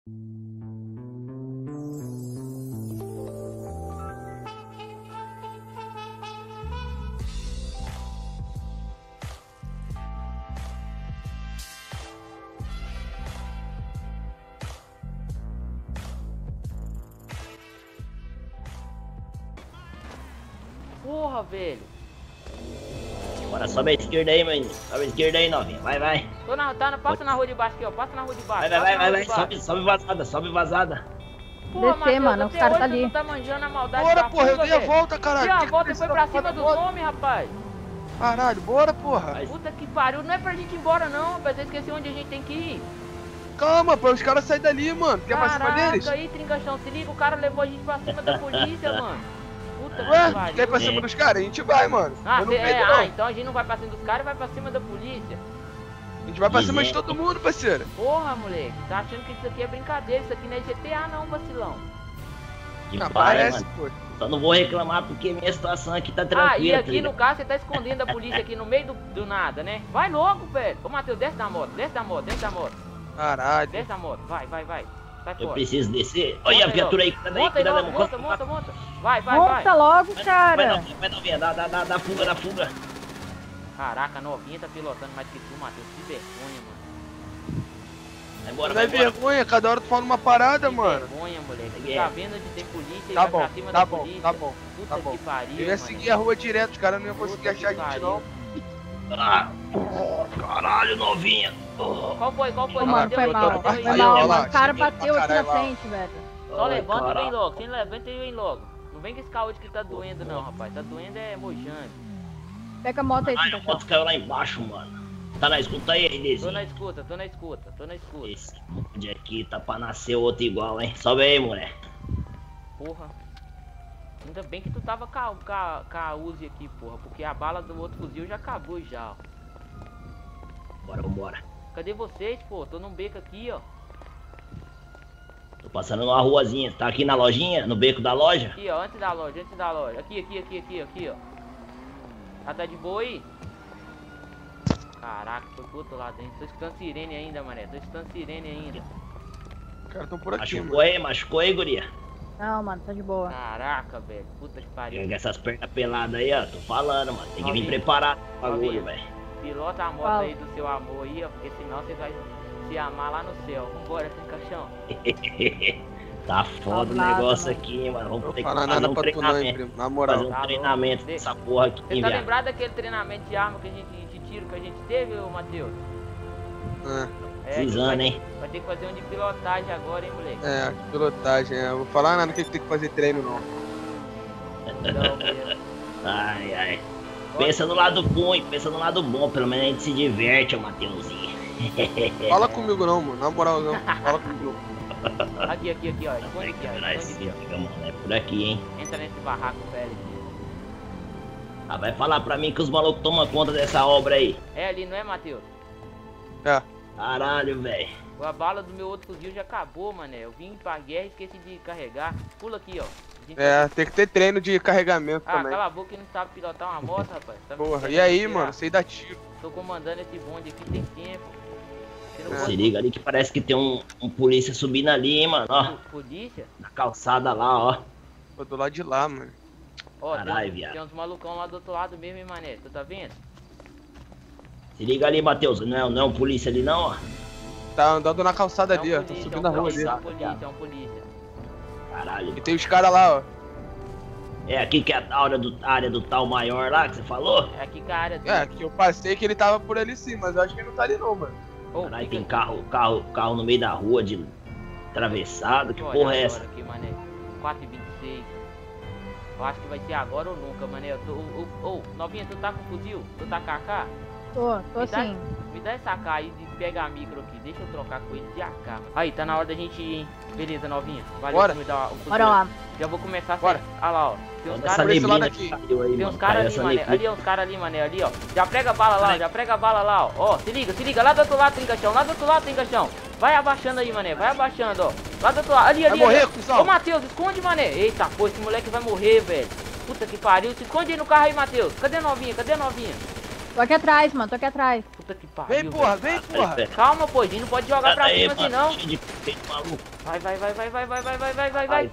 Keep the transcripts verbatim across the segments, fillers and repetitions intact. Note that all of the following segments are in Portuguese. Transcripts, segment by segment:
Porra, velho. Bora, sobe a esquerda aí, menino. Sobe a esquerda aí, novinha. Vai, vai. Tô na, tá, passa na rua de baixo aqui, ó. Passa na rua de baixo. Vai, vai, vai, vai. Sobe, sobe vazada, sobe vazada. Porra, Descer, mano, os caras tá ali. Tu tá manjando a maldade. Bora, porra, eu dei a volta, caralho. Deu a volta e foi pra cima dos homens, rapaz. Caralho, bora, porra. Puta que pariu, não é pra gente ir embora não, rapaz. Eu esqueci onde a gente tem que ir. Calma, pô, os caras saírem dali, mano. Quer pra cima deles? Caraca, aí, Trincachão, se liga, o cara levou a gente pra cima da polícia, mano. Puta que Ué, pariu. quer ir pra cima dos caras? A gente vai, mano. Ah, Eu não cê, é, peito, ah, não. então a gente não vai pra cima dos caras e vai pra cima da polícia. A gente vai pra cima de todo mundo, parceiro. Porra, moleque, tá achando que isso aqui é brincadeira, isso aqui não é G T A não, vacilão. Que Ah, pai, parece, mano. pô. Só não vou reclamar porque minha situação aqui tá Ah, tranquila. e tá aqui ligado? no caso você tá escondendo a polícia aqui no meio do, do nada, né? Vai logo, velho. Ô, Matheus, desce da moto, desce da moto, desce da moto. Caralho. Desce da moto, vai, vai, vai. Sai Eu fora. preciso descer. Olha a viatura aí, cuidado aí, Monta aí cuidado logo, aí. monta, monta, monta. Vai, vai, vai. Monta logo, Vai, cara. novinha, vai, novinha, dá, dá, dá, dá fuga, dá fuga. Caraca, a novinha tá pilotando mais que tu, Matheus. Que vergonha, mano. Vai embora, Não vai é embora. vergonha, cada hora tu fala uma parada, Que mano. vergonha, moleque. Tu É. tá vendo onde tem polícia e Tá vai bom, pra cima tá da bom, polícia. tá bom, Puta tá bom. que pariu, Eu ia mano. seguir a rua direto, os caras não iam conseguir Puta achar a que gente, pariu. não. Ah, caralho, novinha. Oh, Qual foi, qual foi? Ô, mano, Bateu foi aí, mal, bateu aí. foi Aí, mal, ó lá, mano. O cara xingando bateu pra aqui na caralho lá. frente, velho. Só ai, levanta e vem caralho. logo. Quem levanta e vem logo. Não vem com esse caô de que tá doendo não, rapaz. Tá doendo é mojante. Pega a moto aí, Ai, a Trincachão. moto caiu lá embaixo, mano. Tá na escuta aí, Tô na Renezinho? escuta, tô na escuta, tô na escuta. Esse monte aqui tá pra nascer outro igual, hein? Sobe aí, moleque. Porra. Ainda bem que tu tava com a, com a, com a Uzi aqui, porra. Porque a bala do outro fuzil já acabou já, ó. Bora, vambora. Cadê vocês, pô? Tô num beco aqui, ó. Tô passando numa ruazinha. Tá aqui na lojinha, no beco da loja? Aqui, ó, antes da loja, antes da loja. Aqui, aqui, aqui, aqui, aqui, ó. Ah, tá de boa aí? Caraca, foi pro outro lado, hein? Tô escutando sirene ainda, mané. Tô escutando sirene ainda. Os caras tão por aqui, Machucou mano. aí, machucou aí, guria? Não, mano, tá de boa. Caraca, velho. Puta que pariu. Pega essas pernas peladas aí, ó. Tô falando, mano. Tem que vir Novinha. preparado pro bagulho, Novinha. velho. Pilota a moto Fala. aí do seu amor aí, ó. Porque senão você vai se amar lá no céu. Vambora, Trincachão. Tá foda o Nada, negócio mano. aqui, mano. Vamos Não ter vou que falar fazer nada um pra tu não, hein, treinamento. primo. Na Fazer moral. um Tá treinamento louco. dessa porra aqui, Você tá viado. lembrado daquele treinamento de arma que a gente, de tiro que a gente teve, ô Matheus? É, É, Precisando, vai, hein? vai ter que fazer um de pilotagem agora, hein, moleque? é, pilotagem. É. Eu vou falar nada que tem que fazer treino, não. Não, mesmo. Ai, ai. Pensa no lado bom, hein? Pensa no lado bom. Pelo menos a gente se diverte, ô Mateuzinho. Fala comigo não, mano. Na moral, não. Fala comigo não. Aqui, aqui, aqui, ó. Esconde Tem aqui, que ó. virar Esconde esse aqui, fica, mano. É por aqui, hein? ó. Entra nesse barraco velho aqui. Ah, vai falar pra mim que os malucos tomam conta dessa obra aí. É ali, não é, Matheus? É. Caralho, velho. A bala do meu outro fuzil já acabou, mané. Eu vim pra guerra e esqueci de carregar. Pula aqui, ó. A gente- É, tem que ter treino de carregamento Ah, também. cala a boca que não sabe pilotar uma moto, rapaz. Tá me Porra, esquecendo e aí, de tirar. mano? Sei dar tiro. Tô comandando esse bonde aqui tem tempo. Você não É. Se pode- liga ali que parece que tem um, um polícia subindo ali, hein, mano. Ó, Po- Polícia? na calçada lá, ó. Tô do lado de lá, mano. Ó, Caralho, tem, viado. tem uns malucão lá do outro lado mesmo, hein, mané. Tu tá vendo? Se liga ali, Matheus. Não é, não é um polícia ali, não, ó. Tá andando na calçada É um ali, ó. Tá polícia, subindo é a um rua polícia, dele. É um polícia, é um polícia. Caralho. E tem os caras lá, ó. É aqui que é a área do, a área do tal maior lá que você falou? É aqui com a área É, dele. que eu passei que ele tava por ali sim, mas eu acho que ele não tá ali não, mano. Ô, Caralho, fica- tem carro, carro, carro no meio da rua de atravessado. Que Olha porra é agora essa? Aqui, mané. quatro e vinte e seis. Eu acho que vai ser agora ou nunca, mané. Eu tô- Ô, ô, ô, novinha, tu tá com fuzil? Tu tá com A K? Tô, tô Me dá- sim. Me dá essa A K aí e pega a micro aqui. Deixa eu trocar com ele de A K. Aí, tá na hora da gente ir, hein? Beleza, novinha. Valeu Bora. por me dar o fuzil. Bora lá. Já vou começar a Bora. sair. Olha lá, ó. Tem uns Olha essa caras esse neblina lado que aqui. caiu aí, Tem mano. uns caras Caiu ali, essa mané. neblina. Ali, uns caras ali, mané. Ali, ó. Já prega a bala lá, ó. Já prega a bala lá, ó. Ó, se liga, se liga. Lá do outro lado tem caixão. Lá do outro lado tem caixão. Vai abaixando aí, mané. Vai abaixando, ó. Lá do outro lado. Ali, ali. Vai morrer, ali. cuzão. Ô, Matheus, esconde, mané. Eita, pô, esse moleque vai morrer, velho. Puta que pariu. Se esconde aí no carro aí, Matheus. Cadê a novinha? Cadê a novinha? Tô aqui atrás, mano, tô aqui atrás. Puta que pariu. Vem, porra, velho. vem, porra. Calma, pô, a gente não pode jogar pra Aí, cima assim, mano, não. cheio de peito maluco. Vai, vai, vai, vai, vai, vai, vai, vai, vai, vai, vai. Vai.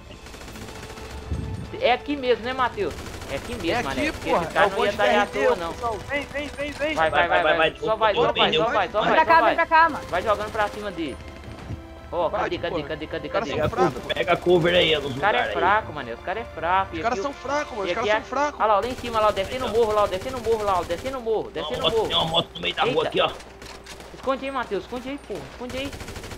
É aqui mesmo, né, Matheus? É aqui mesmo, É mané. aqui, Porque porra. esse cara É o não ia bonde estar aí à da R T, toa, não. pessoal. Vem, vem, vem, vem. Vai, vai, vai, Vai, vai. vai, Só vai, vai. só vai, só vai, só Vem vai, pra cá, só vem pra vai. cá, mano. Vai jogando pra cima dele. Ó, Vai, cadê, cadê, porra. cadê, cadê, Os caras cadê? são Pega, fracos. pega a cover aí, nos Os caras é lugares aí. fraco, mané. Os caras é fraco. Os E caras aqui são o- fracos, mano. e Os caras aqui são é- fracos. Olha lá, lá em cima, lá, ó, descendo o morro, lá, ó, descendo o morro, lá, ó, descendo o morro, Tem uma descendo o moto- Tem morro. uma moto no meio da rua Eita. aqui, ó. Esconde aí, Matheus, esconde aí, porra, esconde aí.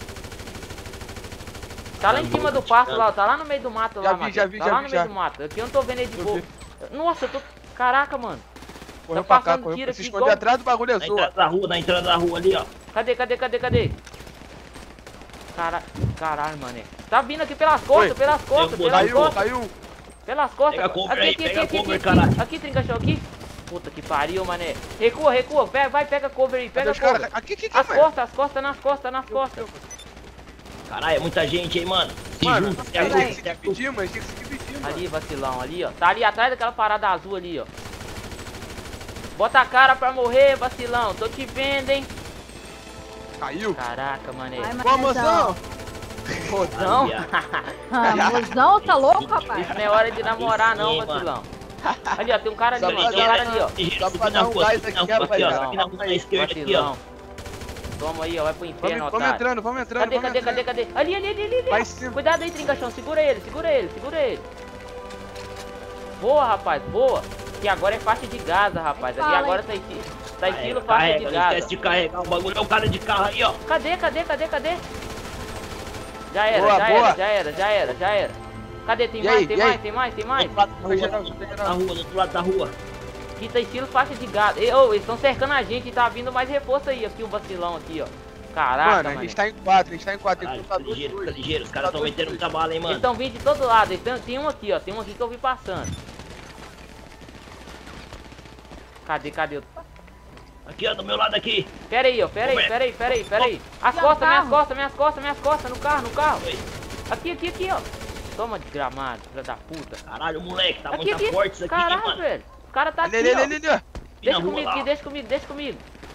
Tá lá em Tá cima bom, do pasto, tá. lá, ó, tá lá no meio do mato, Já lá, vi, Matheus. já vi, Tá já lá vi, no meio já. do mato. Aqui eu não tô vendo ele de Eu boa. vi. Nossa, eu tô... Caraca, mano. Correu Tá pra cá, passando correu tiro pra se aqui esconder igual- atrás do bagulho Na azul. entrada da rua, na entrada da rua ali, ó. Cadê, cadê, cadê, cadê? Cara... Caralho, mané. Tá vindo aqui pelas costas, Oi. pelas costas, Eu vou pelas Caiu, costas. caiu. Pelas costas. Pega a cover aqui, aí, aqui, pega aqui, a aqui, cover, aqui, caralho. aqui, trincachão, aqui. Puta que pariu, mané. Recua, recua. Vai, vai, pega a cover aí, Cadê pega a os caras? cover. Aqui, aqui, aqui, As velho. costas, as costas, nas costas, nas costas. Caralho, é muita gente, hein, mano. Se Mano, junta, se a gente tem que ajuda, se se ajuda. dividir, mano. A gente tem que se dividir, mano. Ali, vacilão, ali, ó. Tá ali atrás daquela parada azul ali, ó. Bota a cara pra morrer, vacilão. Tô te vendo, hein. Caiu. Caraca, mané. Vai, Ô, mozão. Mozão? Ah, mozão, tá louco, rapaz? Isso não é hora de namorar, não, Sim, vacilão. Ali, ó. Tem um cara ali, Só tem pra um cara dar- ali, ó. Só pra dar um gás aqui, aqui, rapaziada. ó. Aqui na rua da esquerda, aqui, ó. Vacilão. Toma aí, ó. Vai pro inferno, Vamos, vamos otário. entrando, vamos entrando, Cadê, vamos cadê, cadê, entrando. cadê? Ali, ali, ali, ali, ali. Vai ó. em cima. Cuidado aí, trincachão. Segura ele, segura ele, segura ele. Boa, rapaz, boa. Que agora é faixa de Gaza, rapaz. Aqui Fala, agora hein? tá, esti- tá estilo Carrega, faixa de carrega, não Gaza. esquece de carregar o bagulho. É o cara de carro aí, ó. Cadê, cadê, cadê, cadê? Já era, Boa, já boa. era, já era, já era, já era. Cadê? Tem E mais, aí, tem e mais, aí? tem mais, tem Do mais? outro lado da Foi rua, geral, do foi outro lado geral. da rua, do outro lado da rua. Aqui tá estilo faixa de Gaza. E, ô, eles estão cercando a gente e tá vindo mais reforço aí. Aqui um vacilão aqui, ó. Caraca, Mano, a mano. gente tá em quatro, a gente tá em quatro. Tem Caralho, que lutar fica dois, ligeiro, fica dois. ligeiro. Os caras Tá tão dois, metendo dois. muita bala, hein, Eles mano. estão vindo de todo lado. Eles tão- tem um aqui, ó. Tem um aqui que eu vi passando. Cadê, cadê? Aqui, ó, do meu lado aqui. Pera aí, ó. Pera aí, Como é? pera aí, pera aí, pera aí. As Já, costas, minhas carro. costas, minhas costas, minhas costas. No carro, no carro. Oi. Aqui, aqui, aqui, ó. Toma, desgramado, filha da puta. Caralho, moleque, tá Aqui, muito aqui. forte isso aqui, hein, Caralho, mano. velho. O cara tá Ali, aqui, ali, ó. ali, ali, ó. Deixa Na rua comigo lá, aqui, ó. deixa comigo, deixa comigo.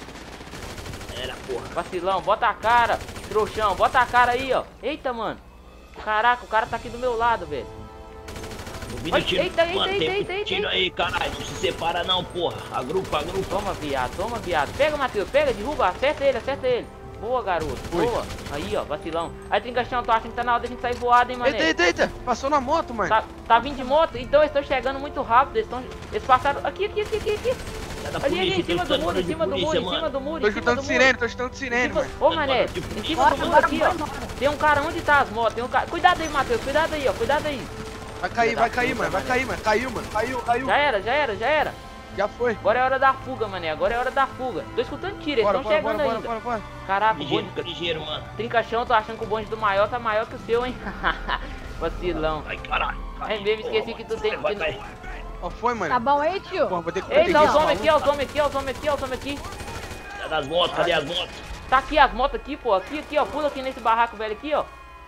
Era, porra. Vacilão, bota a cara, trouxão, bota a cara aí, ó. Eita, mano. Caraca, o cara tá aqui do meu lado, velho. Ouvindo Olha, tiro, eita, eita, mano, eita, tem eita, muito tiro eita. aí, caralho. Não se separa não, porra. Agrupa, agrupa. Toma, viado, toma, viado. Pega, Matheus, pega, derruba, acerta ele, acerta ele. Boa, garoto, Oi. boa. Aí, ó, vacilão. Aí, Trincachão, tô achando que tá na hora da gente sair voado, hein, mané. Eita, eita, eita. Passou na moto, mano. Tá, tá vindo de moto? Então eles estão chegando muito rápido. Eles, tão, eles passaram. Aqui, aqui, aqui, aqui, aqui. É da Ali, ali, polícia, em cima tô do muro, em de cima do polícia, muro, em mano. cima do muro, Tô em cima do escutando muro. sirene, tô escutando Em sirene, cima- mano. Ô, mané, Tipo, em cima Bora, do muro bora, aqui, bora, ó. bora. Tem um cara, onde tá as motos? Tem um cara. Cuidado aí, Matheus, cuidado aí, ó. Cuidado aí. Vai cair, Filha vai da cair, puta, mano. Vai mané. cair, mano. Caiu, mano. Caiu, caiu. Já era, já era, já era. Já foi. Agora é hora da fuga, mané. Agora é hora da fuga. Tô escutando tiro, eles Bora, estão bora, chegando bora, bora, ainda. bora, bora. Caraca, o Ligeiro, bonde. fica ligeiro, mano. Trincachão, tô achando que o bonde do maior tá maior que o seu, hein? Vacilão. Ai, caralho. É mesmo, esqueci que tu tem- Vai, vai. Qual foi, mano? Tá bom aí, tio? Porra, vou ter que Eita, os proteger homens aqui, esse ó, os homens aqui, ó, os homens aqui, ó, os homens aqui. Cadê as motos? Cadê as motos? Tá aqui as motos aqui, pô. Aqui, aqui, ó. Pula aqui nesse barraco velho aqui, ó.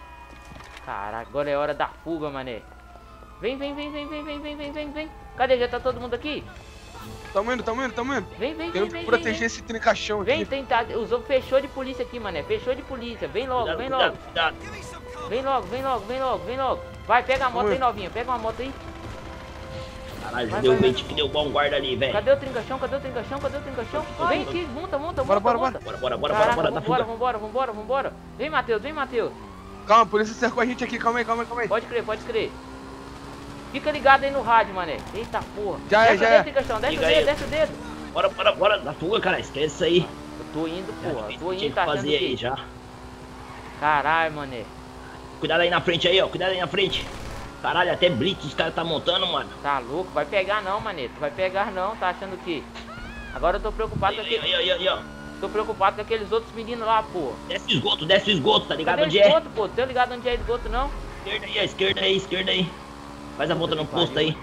Caraca, agora é hora da fuga, mané. Vem, vem, vem, vem, vem, vem, vem, vem, vem, vem. Cadê? Já tá todo mundo aqui? maluco. Tamo indo, tamo indo, tamo indo. Vem, vem, vem, Temos vem, que vem, proteger vem. esse trincachão Vem, aqui. tem, tá, os homens fechou de polícia aqui, mané. Fechou de polícia. Vem logo, Cuidado, vem cuidado, logo. cuidado. Vem logo, vem logo, vem logo, vem logo. Vai, pega a moto Vamos. aí, novinha. Pega uma moto aí. Caralho, já Vai, deu vai, vinte que deu bom guarda ali, velho. Cadê o trincachão? Cadê o trincachão? Cadê o trincachão? Vem aqui, monta, monta, Bora, monta, bora, monta. Bora, bora, bora, bora, Caraca, bora, da vambora, fuga. vambora, vambora, vambora. Vem, Matheus, vem, Matheus. Calma, a polícia cercou a gente aqui. Calma aí, calma aí, calma aí. Pode crer, pode crer. Fica ligado aí no rádio, mané. Eita porra. Já é, desce já o é. dedo, Trincachão, desce o Liga dedo, aí. desce o dedo. Bora, bora, bora, da fuga, cara. Esquece isso aí. Eu tô indo, porra. Eu tô Tinha indo, que tá achando fazer aí que... já. Caralho, mané. Cuidado aí na frente aí, ó. Cuidado aí na frente. Caralho, até blitz os caras tá montando, mano. Tá louco? Vai pegar não, mané. Tu vai pegar não, tá achando o quê? Agora eu tô preocupado Aí, com aí, aquele... aí, aí, ó. Tô preocupado com aqueles outros meninos lá, porra. Desce o esgoto, desce o esgoto, tá ligado Cadê o onde é? esgoto, pô? Tô ligado onde é esgoto, não? Esquerda aí, ó, esquerda aí, esquerda aí. Faz a volta no posto aí.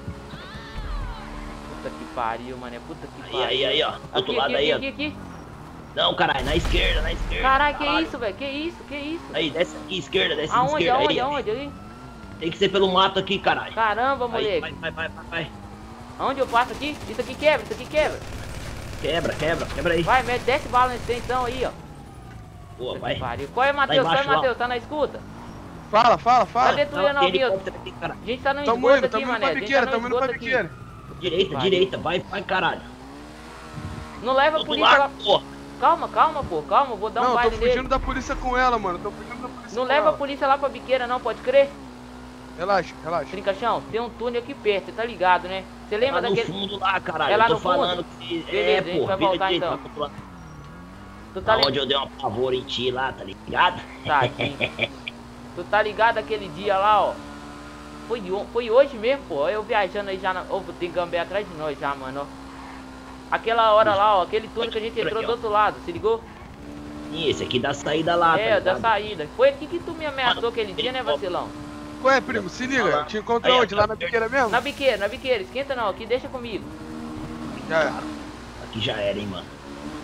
Puta que pariu, mané. Puta que Aí, pariu. aí, aí, ó. Do outro Aqui, lado aqui, aí, aqui, ó. aqui, aqui. Não, caralho, na esquerda, na esquerda. Caralho, que isso, velho? Que isso, que isso? Aí, desce aqui, esquerda, desce Aonde, esquerda aonde, aí. aonde? Aí? Tem que ser pelo mato aqui, caralho. Caramba, Vai, moleque. vai, vai, vai, vai, vai. Aonde eu passo aqui? Isso aqui quebra, isso aqui quebra. Quebra, quebra, quebra aí. Vai, mete, desce bala nesse trem então aí, ó. Boa, vai. Pariu. Qual é, Matheus? Qual é, Matheus? Tá na escuta? Fala, fala, fala. Cadê tu, Não, tem novinho? helicóptero aqui, cara. A gente tá no Tamo esgoto indo, aqui, tamo indo mané. pra A gente tá biqueira, no tamo indo pra esgoto aqui. biqueira. Direita, Vai. direita, vai, vai, caralho. Não leva a Outro polícia lá. lado, porra. Calma, calma, pô. Calma, vou dar um Não, tô baile fugindo nele. da polícia com ela, mano. Tô fugindo da polícia Não com leva a ela. polícia lá pra biqueira não, pode crer? Relaxa, relaxa. Trincachão, tem um túnel aqui perto, você tá ligado, né? Você lembra Lá no daquele... fundo lá, caralho. É lá eu tô no fundo? falando que... Beleza, é, a gente pô, vai vira voltar, direito, então. vai pro lado. Tu tá, li... Onde eu dei uma pavor em ti lá, tá ligado? Tadinho. Tu tá ligado aquele dia lá, ó? Foi, on... Foi hoje mesmo, pô. Eu viajando aí já na... Ô, tem Gambé atrás de nós já, mano, ó. Aquela hora lá, ó. Aquele túnel que a gente entrou do outro lado, se ligou? Ih, esse aqui da saída lá, É, tá da ligado? saída. Foi aqui que tu me ameaçou Mano, aquele dia, né, ele- vacilão? Ué, primo, se liga. Te encontro Aí, onde? ó, Lá na biqueira mesmo? Na biqueira, na biqueira. Esquenta não, aqui deixa comigo. Já é. Aqui já era, hein, mano.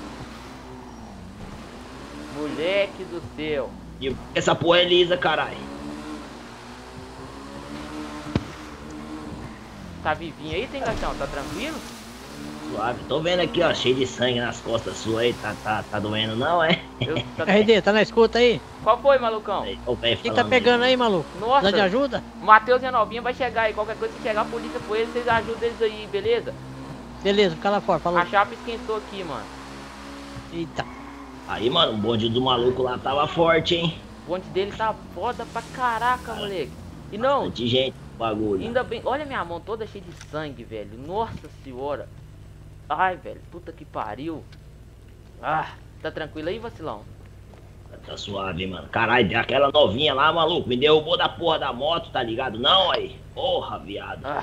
Moleque do céu. E essa porra é lisa, caralho. Tá vivinho aí, tem Trincachão? Tá tranquilo? Suave. Tô vendo aqui, ó, cheio de sangue nas costas suas aí. Tá, tá, tá doendo não, é? Eu... Tá... R D, tá na escuta aí? Qual foi, malucão? Aí, ó o velho O que tá falando pegando aí, maluco? Nossa. Precisa de ajuda? O Matheus e a novinha vai chegar aí. Qualquer coisa, se chegar a polícia com eles, vocês ajudam eles aí, beleza? Beleza, fica lá fora, falou. A chapa esquentou aqui, mano. Eita. Aí, mano, o bonde do maluco lá tava forte, hein? O bonde dele tá foda pra caraca, moleque. E não, Bastante gente no bagulho. ainda bem... Olha minha mão toda cheia de sangue, velho. Nossa senhora. Ai, velho. Puta que pariu. Ah, tá tranquilo aí, vacilão? Tá suave, mano. Caralho, aquela novinha lá, maluco, me derrubou da porra da moto, tá ligado? Não, aí. Porra, viado. Ah,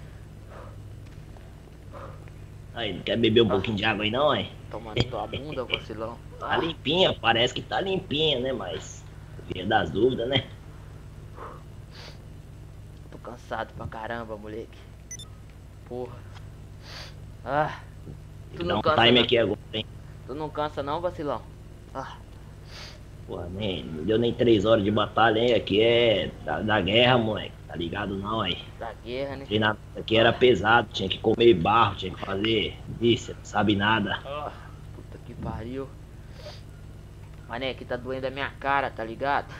Aí, não quer beber um pouquinho de água aí, não, aí? tomando tua bunda, vacilão. Tá limpinha, parece que tá limpinha, né? Mas, via das dúvidas, né? Tô cansado pra caramba, moleque. Porra. Ah, tu Dá não um cansa time não? aqui agora, hein? Tu não cansa não, vacilão? Ah, Porra, nem, não deu nem três horas de batalha, hein? Aqui é da, da guerra, moleque. Tá ligado não, aí? da guerra, né? Treinamento aqui era pesado, tinha que comer barro, tinha que fazer isso, não sabe nada. Ah, puta que pariu. Mané, que tá doendo a minha cara, tá ligado?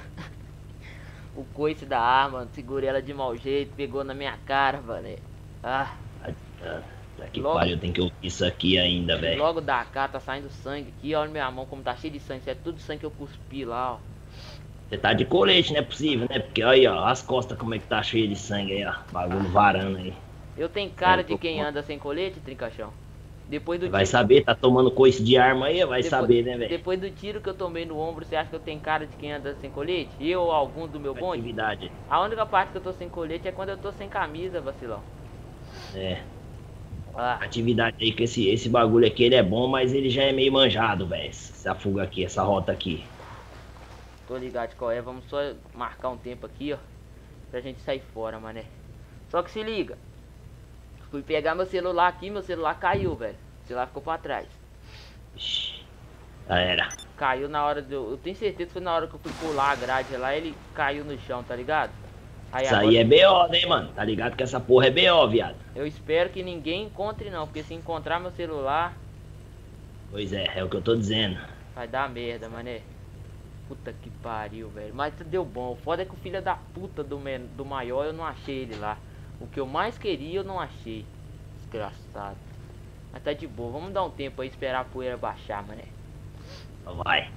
O coice da arma, segurei ela de mau jeito, pegou na minha cara, mané. Ah, Tá que Logo- pariu, tem que ouvir isso aqui ainda, velho. logo da cá tá saindo sangue aqui, olha minha mão como tá cheia de sangue. Isso é tudo sangue que eu cuspi lá, ó. Você tá de colete, não é possível, né? Porque aí, ó, as costas como é que tá cheia de sangue aí, ó. Bagulho varando aí. Eu tenho cara Eu de tô quem com- anda sem colete, Trincachão. Depois do Vai tiro, saber, tá tomando coice de arma aí, vai depois- saber, né, velho? Depois do tiro que eu tomei no ombro, você acha que eu tenho cara de quem anda sem colete? Eu ou algum do meu bonde? Atividade. A única parte que eu tô sem colete é quando eu tô sem camisa, vacilão. É, Ah, atividade aí que esse, esse bagulho aqui, ele é bom, mas ele já é meio manjado, velho. Essa fuga aqui, essa rota aqui. tô ligado de qual é. Vamos só marcar um tempo aqui, ó. Pra gente sair fora, mané. Só que se liga. Fui pegar meu celular aqui, meu celular caiu, velho. O celular ficou pra trás. Ixi, já era. Caiu na hora de eu... Eu tenho certeza que foi na hora que eu fui pular a grade lá, ele caiu no chão, tá ligado? Aí Isso agora aí é B O, né, mano? Tá ligado que essa porra é B O, viado. eu espero que ninguém encontre não, porque se encontrar meu celular, Pois é, é o que eu tô dizendo. vai dar merda, mané. Puta que pariu, velho. Mas deu bom. O foda é que o filho da puta do, men... do maior eu não achei ele lá. O que eu mais queria eu não achei. Desgraçado. Mas tá de boa. Vamos dar um tempo aí, esperar a poeira baixar, mané. Então vai.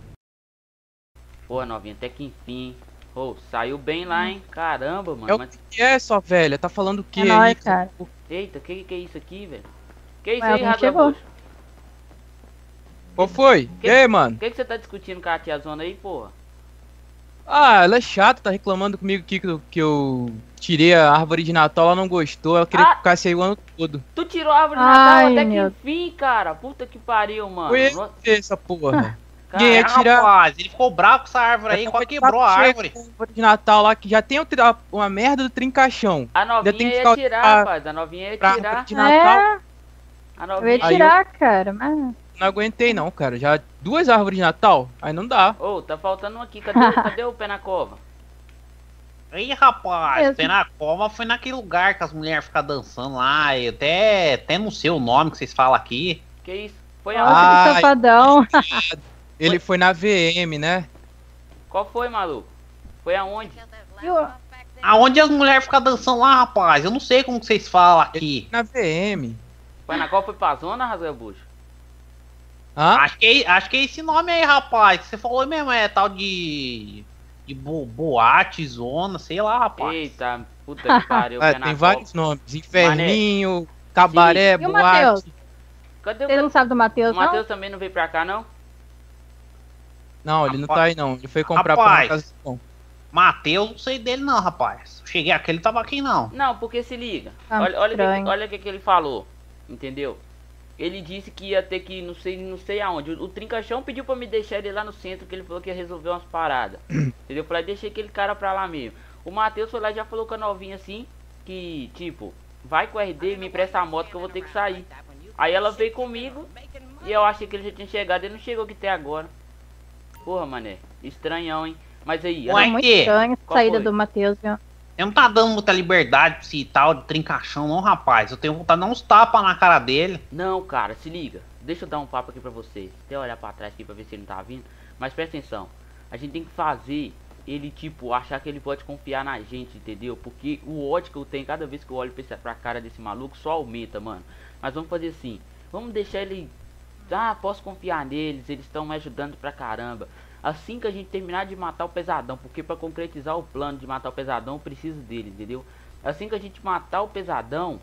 Pô, novinha, até que enfim. Ô, saiu bem lá, hein? Caramba, mano. É o Mas... que é, sua velha? Tá falando o que É aí? nóis, cara. Eita, que que é isso aqui, velho? Que isso Ué, aí, alguém Raza chegou. Bucha? Qual foi? Que- E aí, mano? O que que você tá discutindo com a tiazona aí, porra? Ah, ela é chata, tá reclamando comigo aqui que eu, que eu tirei a árvore de Natal, ela não gostou, ela queria Ah! que ficasse aí o ano todo. Tu tirou a árvore de Natal Ai, até que meu- enfim, cara. Puta que pariu, mano. Foi No- essa porra. Cara, Ninguém ia tirar. Rapaz, ele ficou bravo com essa árvore aí, Ela quase tá quebrou a cheia árvore. com árvore de Natal lá, que já tem o tri- uma merda do trincaixão. A Ainda novinha tem que ia ficar tirar, pra- rapaz. A novinha ia pra tirar. árvore de Natal. É, A eu novinha. ia Aí tirar, cara, mas... Não aguentei não, cara. Já duas árvores de Natal, aí não dá. Ô, tá faltando um aqui. Cadê, o- cadê o pé na cova? Aí, rapaz, Mesmo. pé na cova foi naquele lugar que as mulheres ficam dançando lá. Eu até, até não sei o nome que vocês falam aqui. Que isso? Foi Nossa, aonde? Ah, que safadão. Ele foi na V M, né? Qual foi, maluco? Foi aonde? E o- Aonde as mulheres ficam dançando lá, rapaz? Eu não sei como que vocês falam aqui. Na V M. Foi na qual foi pra zona, Rasgabucho? Hã? Acho que, é, acho que é esse nome aí, rapaz. Que você falou mesmo, é tal de. De bo, boate, zona, sei lá, rapaz. Eita, puta que pariu. Ah, pé na tem vários copa. nomes. Inferninho, cabaré, E o boate. Matheus? Cadê Você o não sabe do O Matheus, não? Matheus também não veio pra cá, não? Não, ele não Rapaz. tá aí não. Ele foi comprar Rapaz. pra casa do pão. Matheus, não sei dele não, rapaz. Cheguei aqui, ele tava aqui não. Não, porque se liga. Tá olha olha, estranho. que, olha o que, que ele falou. Entendeu? Ele disse que ia ter que ir não sei, não sei aonde. O, o Trincachão pediu pra me deixar ele lá no centro, que ele falou que ia resolver umas paradas. Entendeu? Eu falei, deixei aquele cara pra lá mesmo. O Matheus foi lá e já falou com a novinha assim, que tipo, vai com o R D e me empresta a moto que eu vou ter que sair. Aí ela veio comigo e eu achei que ele já tinha chegado, ele não chegou aqui até agora. Porra, mané, estranhão, hein? Mas aí, Ué, ela- Muito que? estranho essa Qual saída foi? do Matheus, viu? Você não tá dando muita liberdade pra esse tal de trincachão, não, rapaz. Eu tenho vontade de dar uns tapas na cara dele. Não, cara, se liga. Deixa eu dar um papo aqui pra vocês. Até olhar pra trás aqui pra ver se ele não tá vindo. Mas presta atenção. A gente tem que fazer ele, tipo, achar que ele pode confiar na gente, entendeu? Porque o ódio que eu tenho cada vez que eu olho pra esse- pra cara desse maluco só aumenta, mano. Mas vamos fazer assim. Vamos deixar ele... Ah, posso confiar neles. Eles estão me ajudando pra caramba. Assim que a gente terminar de matar o Pesadão, porque pra concretizar o plano de matar o Pesadão, eu preciso dele, entendeu? Assim que a gente matar o Pesadão,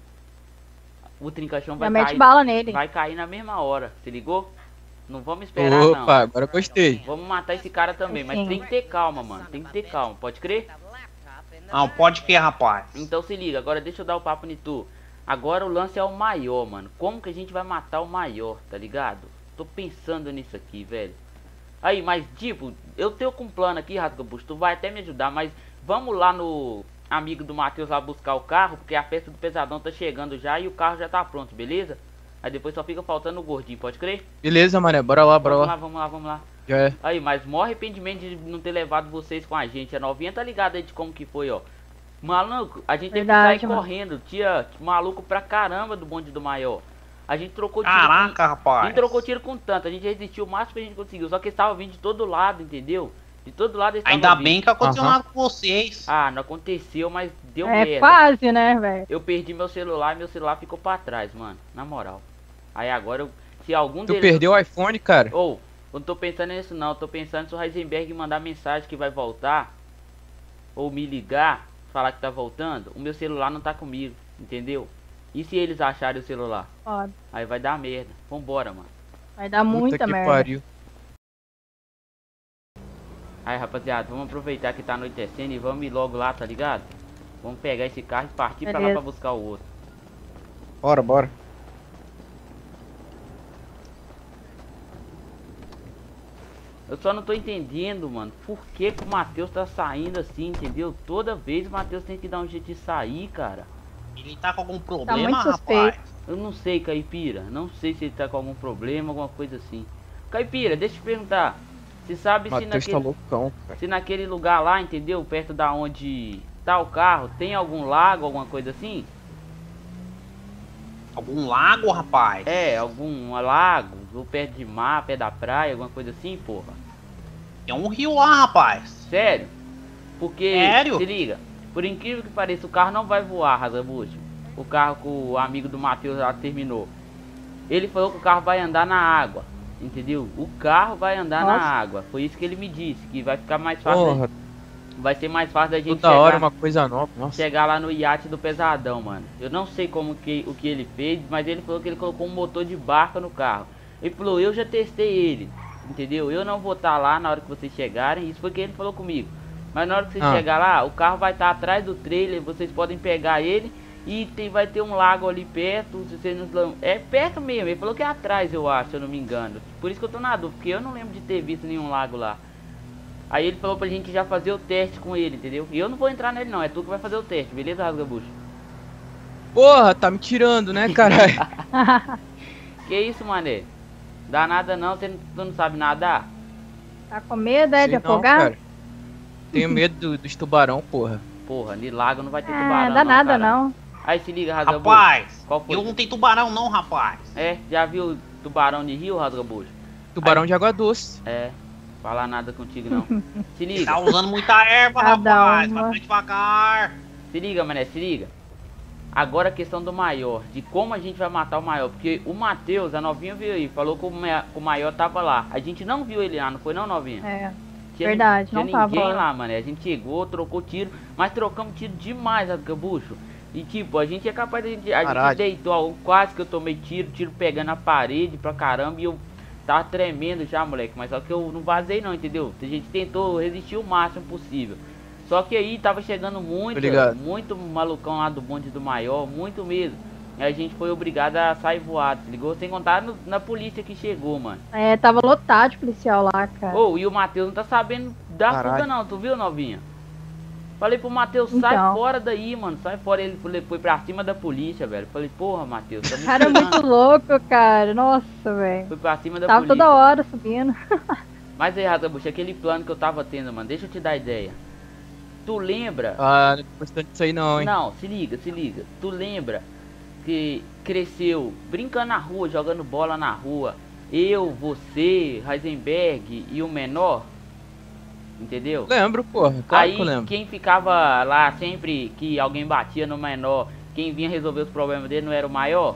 o Trincachão vai Já mete cair, bala nele. vai cair na mesma hora, se ligou? Não vamos esperar não. Opa, agora eu gostei. Vamos matar esse cara também, mas Sim. tem que ter calma, mano. Tem que ter calma, pode crer? Não, pode que, rapaz. Então se liga, agora deixa eu dar o papo Nitu. Agora o lance é o maior, mano. Como que a gente vai matar o maior, tá ligado? Tô pensando nisso aqui, velho. Aí, mas tipo, eu tenho com um plano aqui, Rasgabucho, tu vai até me ajudar, mas vamos lá no amigo do Matheus lá buscar o carro, porque a festa do Pesadão tá chegando já e o carro já tá pronto, beleza? Aí depois só fica faltando o gordinho, pode crer? Beleza, mané. Bora lá, bora Vamos lá. lá, vamos lá, vamos lá. Já é. Aí, mas maior arrependimento de não ter levado vocês com a gente. A novinha tá ligada aí de como que foi, ó. Maluco, a gente teve que Verdade, sair mano. correndo. Tinha maluco pra caramba do bonde do maior. A gente trocou tiro Caraca, com... A rapaz. gente trocou tiro com tanto. A gente resistiu o máximo que a gente conseguiu. Só que eles estavam vindo de todo lado, entendeu? De todo lado eles Ainda estavam vindo. bem que aconteceu Aham. nada com vocês. Ah, não aconteceu, mas deu É merda. quase, né, velho? Eu perdi meu celular e meu celular ficou pra trás, mano. Na moral. Aí agora, eu... se algum Tu deles... perdeu o iPhone, cara? Ou, eu não tô pensando nisso não, eu tô pensando se o Heisenberg mandar mensagem que vai voltar, ou me ligar, falar que tá voltando, o meu celular não tá comigo, entendeu? E se eles acharem o celular? Foda. Aí vai dar merda. Vambora, mano. Vai dar muita Puta que merda. pariu. Aí, rapaziada, vamos aproveitar que tá anoitecendo e vamos ir logo lá, tá ligado? Vamos pegar esse carro e partir pra lá Beleza. pra buscar o outro. Bora, bora. Eu só não tô entendendo, mano, por que, que o Matheus tá saindo assim, entendeu? Toda vez o Matheus tem que dar um jeito de sair, cara. Ele tá com algum problema, muito suspeito. rapaz? Eu não sei, Caipira. Não sei se ele tá com algum problema, alguma coisa assim. Caipira, deixa eu te perguntar. Você sabe se Matheus tá naquele, loucão, cara. se naquele lugar lá, entendeu? Perto da onde tá o carro, tem algum lago, alguma coisa assim? Algum lago, rapaz? É, algum lago, ou perto de mar, perto da praia, alguma coisa assim, porra. Tem um rio lá, rapaz. Sério? Porque, Sério? se liga, por incrível que pareça, o carro não vai voar, Rasgabucho. O carro que o amigo do Matheus já terminou. Ele falou que o carro vai andar na água, entendeu? O carro vai andar Nossa. na água. Foi isso que ele me disse, que vai ficar mais fácil. Porra, Vai ser mais fácil da gente toda hora chegar, uma coisa nova. Nossa. chegar lá no iate do Pesadão, mano. Eu não sei como que, o que ele fez, mas ele falou que ele colocou um motor de barca no carro. Ele falou, eu já testei ele, entendeu? Eu não vou estar lá na hora que vocês chegarem. Isso foi o que ele falou comigo. Mas na hora que vocês Ah. chegar lá, o carro vai estar atrás do trailer, vocês podem pegar ele. E tem, vai ter um lago ali perto, se vocês não... É perto mesmo, ele falou que é atrás, eu acho, se eu não me engano. Por isso que eu tô na dúvida, porque eu não lembro de ter visto nenhum lago lá. Aí ele falou pra gente já fazer o teste com ele, entendeu? E eu não vou entrar nele não, é tu que vai fazer o teste, beleza, Rasgabucho? Porra, tá me tirando, né, caralho? Que isso, mané? Dá nada não, você não, tu não sabe nadar? Tá com medo, é, de Sei não, afogar? cara. Tenho medo do- dos tubarão, porra. Porra, de lago não vai ter Ah, tubarão dá nada cara. não. Aí se liga, Rasgabucho. Rapaz, Qual foi? eu não tenho tubarão não, rapaz. É, já viu Tubarão de rio, rasga-bucho? Tubarão de água doce. É, falar nada contigo não. Se liga, Tá usando muita erva, Cada rapaz. uma. Vai mais devagar. se liga, mané, se liga. Agora a questão do maior, de como a gente vai matar o maior. Porque o Matheus, a novinha veio aí, falou que o, ma- o maior tava lá. A gente não viu ele lá, não foi não, novinha? É, Tinha, verdade, tinha não tava ninguém lá. lá, mané. A gente chegou, trocou tiro, mas trocamos tiro demais, rasga-bucho. E tipo, a gente é capaz de. A gente, a gente Caralho. deitou, quase que eu tomei tiro, tiro pegando a parede pra caramba e eu tava tremendo já, moleque. Mas só que eu não vazei não, entendeu? A gente tentou resistir o máximo possível. Só que aí tava chegando muito, Tô ligado. muito malucão lá do bonde do maior, muito mesmo. E a gente foi obrigado a sair voado, se ligou? Sem contar no- na polícia que chegou, mano. é, tava lotado de policial lá, cara. Ô, e o Matheus não tá sabendo dar Caralho. fuga não, tu viu, novinha? Falei pro Matheus, sai Então. fora daí, mano, sai fora. Ele foi, foi pra cima da polícia, velho. Falei, porra, Matheus, tá me O cara é muito tirando. louco, cara. Nossa, velho. Foi pra cima da Tava polícia. toda hora subindo. Mas aí, Rasgabucha, aquele plano que eu tava tendo, mano, deixa eu te dar ideia. Tu lembra? Ah, não tô gostando disso aí não, hein. Não, se liga, se liga. Tu lembra que cresceu brincando na rua, jogando bola na rua? Eu, você, Heisenberg e o menor? Entendeu? Lembro, porra. Claro Aí que eu lembro. quem ficava lá sempre que alguém batia no menor, quem vinha resolver os problemas dele não era o maior?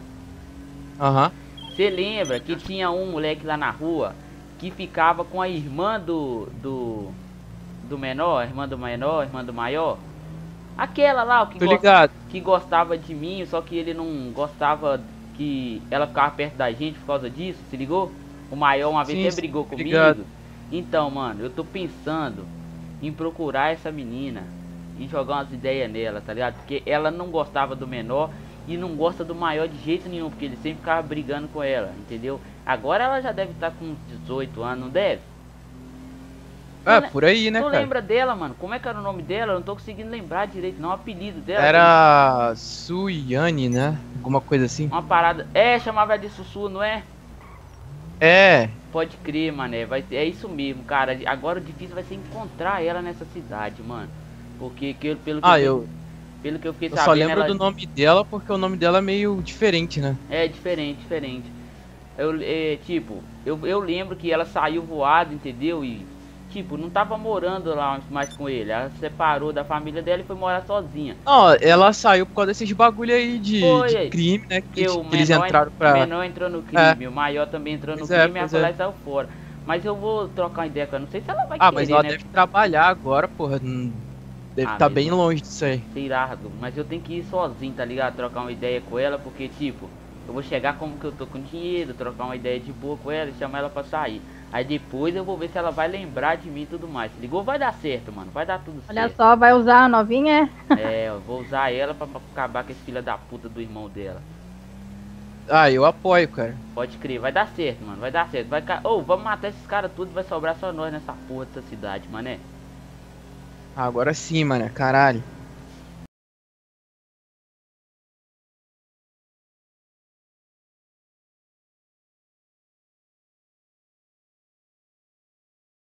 Aham. Você lembra que tinha um moleque lá na rua que ficava com a irmã do do do menor, a irmã do menor, a irmã do maior? Aquela lá, o que, Tô gos- ligado. que gostava de mim, só que ele não gostava que ela ficava perto da gente por causa disso, se ligou? O maior uma vez Sim, até sim, brigou tô comigo. ligado. Então, mano, eu tô pensando em procurar essa menina e jogar umas ideias nela, tá ligado? Porque ela não gostava do menor e não gosta do maior de jeito nenhum, porque ele sempre ficava brigando com ela, entendeu? Agora ela já deve estar com uns dezoito anos, não deve? É, le- por aí, né, Tu cara? lembra dela, mano? Como é que era o nome dela? Eu não tô conseguindo lembrar direito, não. O apelido dela. Era Suyane, né? Alguma coisa assim. Uma parada. É, chamava ela de Sussu, não é? É. Pode crer, mané. Vai ser, é isso mesmo, cara. Agora o difícil vai ser encontrar ela nessa cidade, mano. Porque que, pelo que Ah, eu, eu, pelo que eu fiquei eu só sabendo, lembro ela do nome dela porque o nome dela é meio diferente, né? é diferente, diferente. Eu, é, tipo, eu, eu lembro que ela saiu voada, entendeu? E, tipo, não tava morando lá mais com ele. Ela separou da família dela e foi morar sozinha. Não, ela saiu por causa desses bagulho aí de, Foi. de crime, né? Que, Porque o que eles menor, entraram o pra. menor entrou no crime, o maior também entrou no Pois é, crime e ela pois foi lá é. e saiu fora. Mas eu vou trocar uma ideia com ela. Não sei se ela vai Ah, querer, mas ela né? deve trabalhar agora, porra. não- Deve Ah, estar mas bem não- longe disso aí. Irado, mas eu tenho que ir sozinho, tá ligado? Trocar uma ideia com ela, porque tipo, eu vou chegar como que eu tô com dinheiro, trocar uma ideia de boa com ela e chamar ela pra sair. Aí depois eu vou ver se ela vai lembrar de mim e tudo mais. Se ligou, vai dar certo, mano. Vai dar tudo Olha certo. só, vai usar a novinha? É, eu vou usar ela pra, pra acabar com esse filho da puta do irmão dela. Ah, eu apoio, cara. Pode crer, vai dar certo, mano. Vai dar certo. Vai ca... Ô, vamos matar esses caras tudo, vai sobrar só nós nessa porra dessa cidade, mané. Agora sim, mano. Caralho.